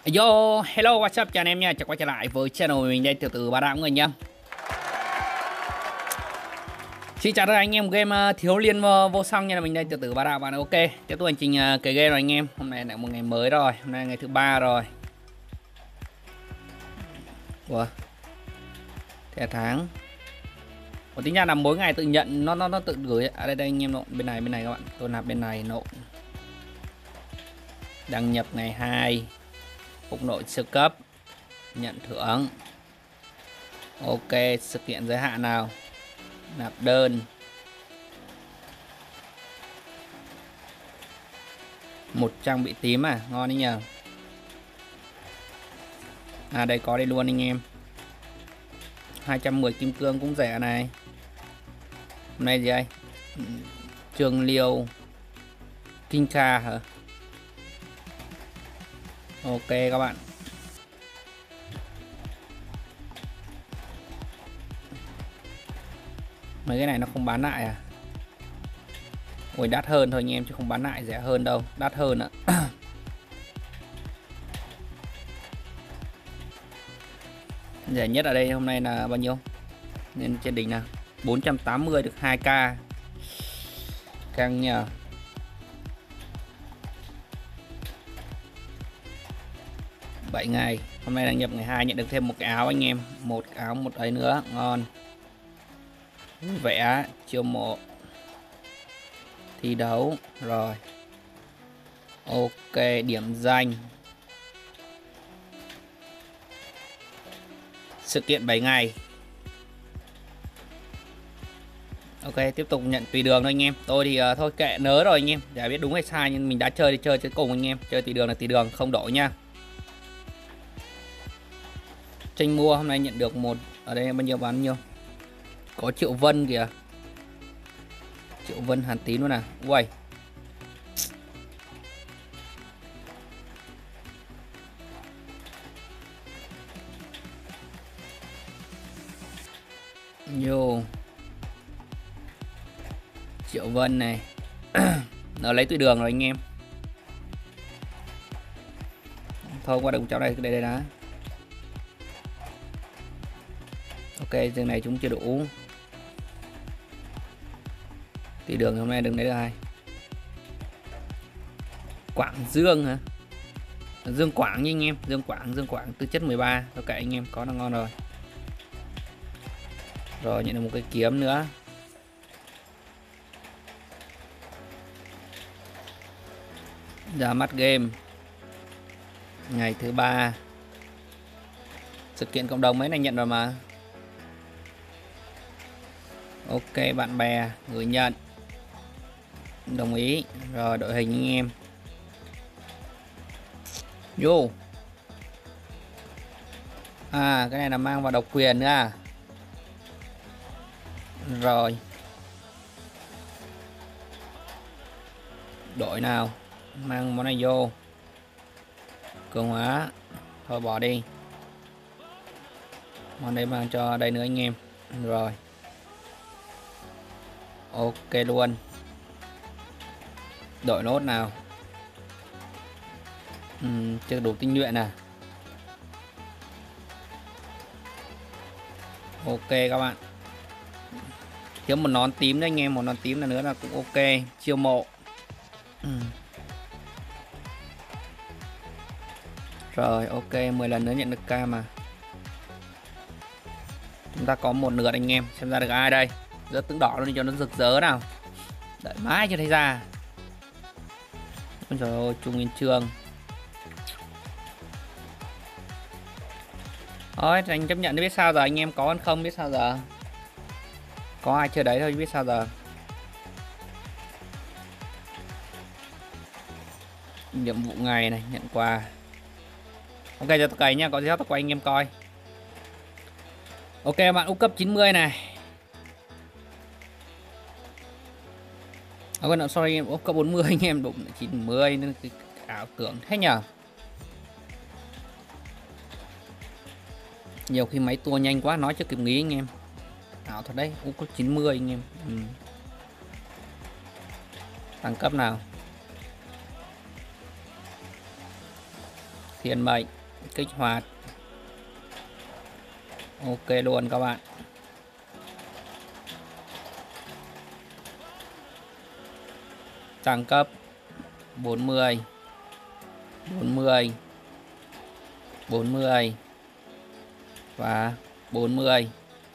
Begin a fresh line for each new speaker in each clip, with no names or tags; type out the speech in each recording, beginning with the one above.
Yo, hello, what's up, chào anh em nha, chào quay trở lại với channel mình đây từ Ba Đạo mọi người nha. Xin chào tất cả anh em game thiếu liên vô song nha, mình đây từ Ba Đạo bạn. Ok, tiếp tục hành trình cái game rồi anh em. Hôm nay lại một ngày mới rồi, hôm nay ngày thứ 3 rồi. Ủa, thẻ tháng. Ủa, tính ra là mỗi ngày tự nhận nó tự gửi. À đây anh em nộn bên này các bạn, tôi nạp bên này nộn. Đăng nhập ngày 2, phục nội sơ cấp, nhận thưởng. Ok, sự kiện giới hạn nào, nạp đơn. Một trang bị tím à, ngon đấy nhờ. À đây có đây luôn anh em. 210 kim cương cũng rẻ này. Hôm nay gì đây? Trường liều Kinh Kha hả? Ok các bạn. Mấy cái này nó không bán lại à? Ôi đắt hơn thôi anh em chứ không bán lại, rẻ hơn đâu, đắt hơn ạ. Rẻ nhất ở đây hôm nay là bao nhiêu? Nên trên đỉnh nào 480 được 2k. Căng nhờ. Bảy ngày. Hôm nay đang nhập ngày 2 nhận được thêm một cái áo anh em. Một áo một ấy nữa, ngon. Vẽ chiêu mộ. Thi đấu rồi. Ok, điểm danh. Sự kiện 7 ngày. Ok, tiếp tục nhận tùy đường thôi anh em. Tôi thì thôi kệ nớ rồi anh em, chả biết đúng hay sai nhưng mình đã chơi thì chơi tới cùng anh em. Chơi tùy đường là tùy đường, không đổi nha. Tranh mua hôm nay nhận được một, ở đây bao nhiêu bán nhiêu. Có Triệu Vân kìa. Triệu Vân Hàn Tín luôn à. Uầy. Nhiều. Triệu Vân này. Nó lấy tùy đường rồi anh em. Thôi qua đồng cháu đây, đây đã. Ok, dương này chúng chưa đủ. Tùy đường hôm nay đừng lấy được ai. Quảng Dương hả? Dương Quảng như anh em. Dương Quảng tư chất 13. Ok anh em, có là ngon rồi. Rồi nhận được một cái kiếm nữa. Ra mắt game. Ngày thứ 3. Sự kiện cộng đồng mấy này nhận rồi mà. Ok, bạn bè gửi nhận. Đồng ý. Rồi đội hình anh em. Vô. À cái này là mang vào độc quyền nữa à. Rồi. Đội nào mang món này vô. Cường hóa. Thôi bỏ đi. Món đấy mang cho đây nữa anh em. Rồi. Ok luôn. Đội nốt nào. Chưa đủ tinh nhuệ nè. Ok các bạn. Thiếu một nón tím đấy anh em. Một nón tím là nữa là cũng ok. Chiêu mộ. Rồi ok, 10 lần nữa nhận được ca mà. Chúng ta có một lượt anh em. Xem ra được ai đây. Rớt tướng đỏ luôn cho nó rực rỡ nào. Đợi mãi chưa thấy ra. Ôi trời ơi, Trung Nguyên Trương. Thôi anh chấp nhận, biết sao giờ anh em, có ăn không biết sao giờ. Có ai chơi đấy thôi biết sao giờ. Nhiệm vụ ngày này, nhận quà. Ok cho tôi cày nha, có gì tôi quay anh em coi. Ok bạn úp cấp 90 này. Ok sorry em úp cấp 40 anh em, đụng 90 nên cái ảo tưởng thế nhờ. Nhiều khi máy tua nhanh quá nói chưa kịp nghĩ anh em. Ảo thật đấy, úp cấp 90 anh em. Tăng cấp nào. Thiên mệnh kích hoạt. Ok luôn các bạn. Tăng cấp 40 40 40 và 40.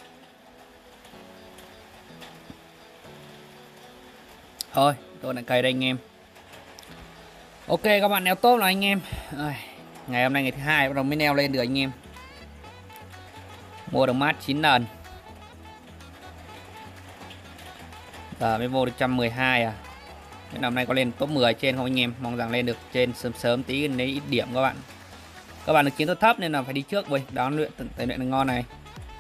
Thôi tôi lại cày đây anh em. Ok các bạn, neo tốt rồi anh em. Ngày hôm nay ngày thứ hai bắt đầu mới neo lên được anh em. Mua được mát 9 lần. Giờ mới vô được 112 à. Cái năm nay có lên top 10 trên không anh em? Mong rằng lên được trên sớm sớm tí lấy ít điểm các bạn. Các bạn được chiến thuật thấp nên là phải đi trước với đón luyện tài luyện ngon này.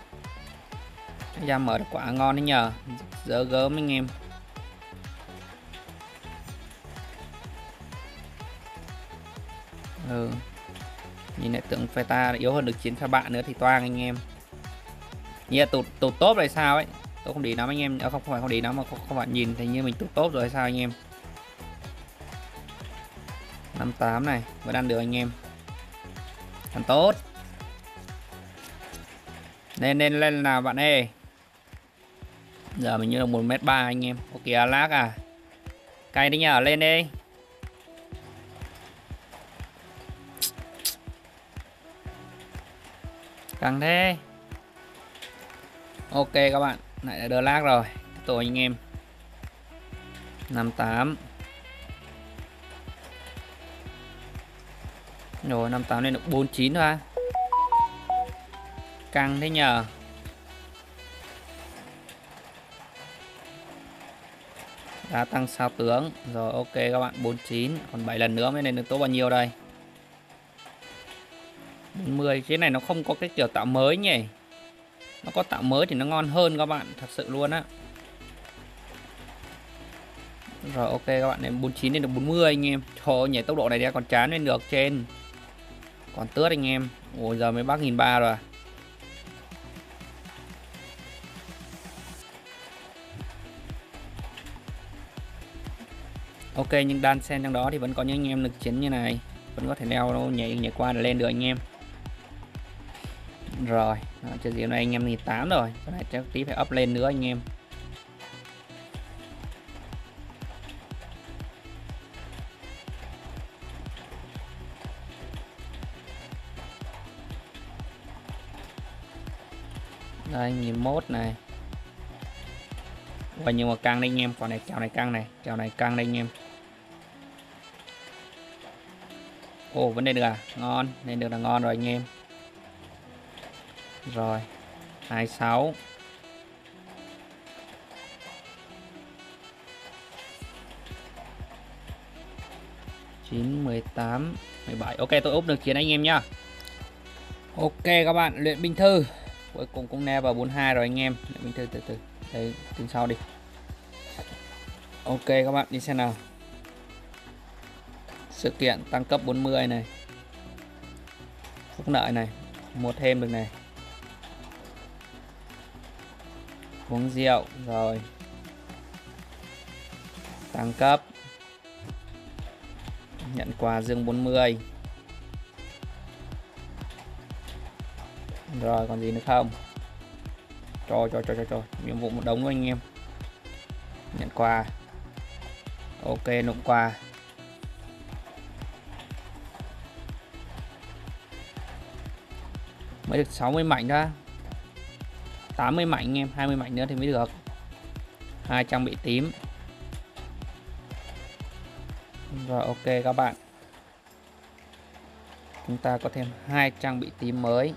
Ra mở được quả ngon đấy nhờ. Giờ gớm anh em. Nhìn lại tưởng phe ta yếu hơn được chiến phe bạn nữa thì toang anh em. Như là tụt top rồi sao ấy. Tôi không để lắm anh em. Không phải không để lắm mà không bạn nhìn thấy như mình tụt top rồi hay sao anh em. 58 này vẫn ăn được anh em. Còn tốt. Lên nào bạn ơi. Giờ mình như là 1m3 anh em. Ok lag à. Cay đi nhờ, lên đi. Căng thế. Ok các bạn, lại là đỡ lag rồi. Tiếp tục anh em. 58. Rồi 58 lên được 49 thôi. Căng thế nhờ. Đã tăng sao tướng. Rồi ok các bạn, 49. Còn 7 lần nữa mới lên được top bao nhiêu đây? 40. Cái này nó không có cái kiểu tạo mới nhỉ. Nó có tạo mới thì nó ngon hơn các bạn. Thật sự luôn á. Rồi ok các bạn, lên 49 lên được 40 anh em. Trời ơi, nhảy tốc độ này ra còn chán lên được trên. Còn tướt anh em. Ôi giờ mới bắt 1.300 rồi. Ok, nhưng đan xen trong đó thì vẫn có những anh em lực chiến như này. Vẫn có thể leo nhảy qua để lên được anh em. Rồi, chơi gì hôm nay anh em 1.800 rồi. Cái này chắc tí phải up lên nữa anh em. Đây 1.100 này. Và nhưng mà căng đây anh em, còn này kèo này căng này, kèo này căng đây anh em. Ồ vẫn lên được à, ngon, lên được là ngon rồi anh em. Rồi 26 9 18 17. Ok tôi úp được chiến anh em nhá. Ok các bạn, luyện binh thư cuối cùng cũng neo vào 42 rồi anh em. Luyện binh thư từ từ đây, tính sau đi. Ok các bạn đi xem nào. Sự kiện tăng cấp 40 này, phúc lợi này, mua thêm được này, uống rượu rồi, tăng cấp, nhận quà dương 40. Rồi còn gì nữa không? Trời, nhiệm vụ một đống của anh em. Nhận quà. Ok, nộp quà. Mới được 60 mảnh ra. 80 mảnh anh em, 20 mảnh nữa thì mới được. 2 trang bị tím. Rồi ok các bạn. Chúng ta có thêm 2 trang bị tím mới.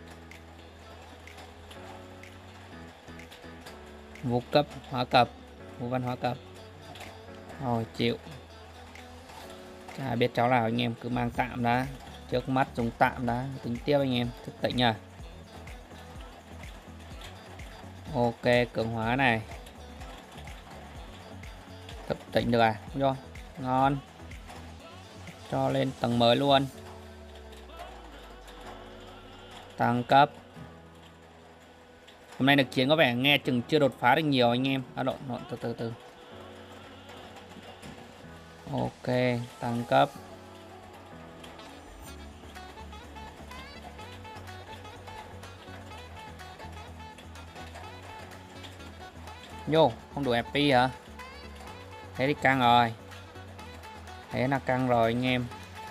Vũ cấp, hóa cập, vũ văn hóa cập. Rồi chịu. Chả biết cháu nào anh em, cứ mang tạm đã. Trước mắt dùng tạm đã, tính tiếp anh em, thức tỉnh nha. Ok, cường hóa này. Thức tỉnh được à? Rồi, ngon. Cho lên tầng mới luôn. Tăng cấp. Hôm nay được chiến có vẻ nghe chừng chưa đột phá được nhiều anh em. À lộn, từ. Ok, tăng cấp. Nhô, không đủ FP hả? Thế thì căng rồi. Thế là căng rồi anh em.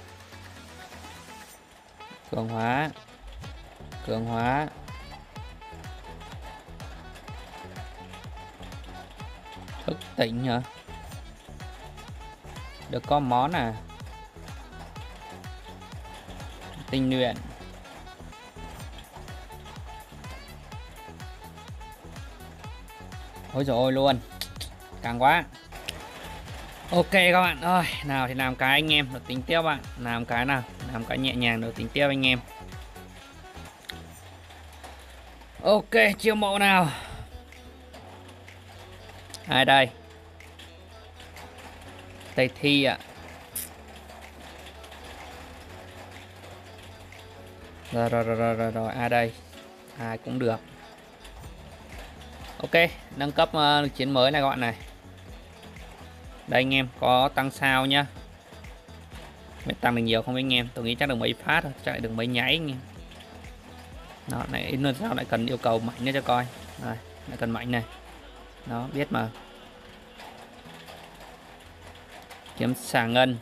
Cường hóa. Cường hóa. Thức tỉnh hả? Được có món à? Tinh luyện. Ôi dồi ôi luôn. Càng quá. Ok các bạn ơi, nào thì làm cái anh em, rồi tính tiếp bạn. Làm cái nào, làm cái nhẹ nhàng rồi tính tiếp anh em. Ok, chiêu mộ nào. Ai đây? Tây Thi ạ. Rồi, ai đây? Ai cũng được. Ok, nâng cấp chiến mới này các bạn này. Đây anh em, có tăng sao nhá. Mới tăng được nhiều không anh em? Tôi nghĩ chắc được mấy phát thôi, chắc lại được mấy nháy anh em. Đó, này in sao lại cần yêu cầu mạnh nữa cho coi. Đây, lại cần mạnh này. Đó, biết mà. Kiếm xà ngân.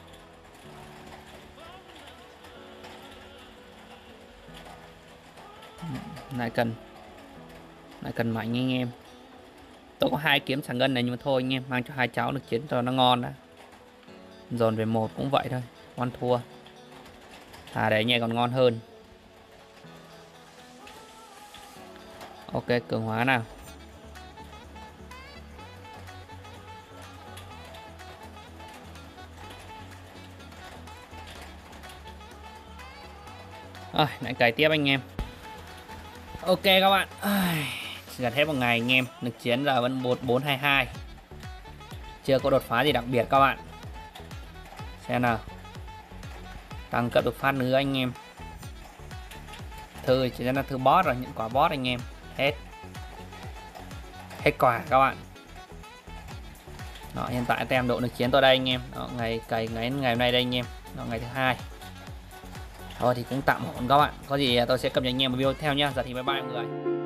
Lại cần mạnh anh em. Tôi có 2 kiếm xà ngân này nhưng mà thôi anh em, mang cho 2 cháu được chiến cho nó ngon đã. Dồn về 1 cũng vậy thôi, con thua. À đấy nhẹ còn ngon hơn. Ok, cường hóa nào. Rồi, lại cày tiếp anh em. Ok các bạn. Gần hết một ngày anh em, lực chiến giờ vẫn 1422. Chưa có đột phá gì đặc biệt các bạn. Xem nào. Tăng cấp được phát nữa anh em. Thư chỉ là thư boss rồi, những quả boss anh em. Hết quả các bạn. Đó, hiện tại tem độ lực chiến tôi đây anh em. Đó, ngày hôm nay đây anh em. Đó, ngày thứ 2. Thôi thì cũng tạm ổn các bạn. Có gì tôi sẽ cập nhật anh em một video tiếp theo nhá. Giờ thì bye bye mọi người.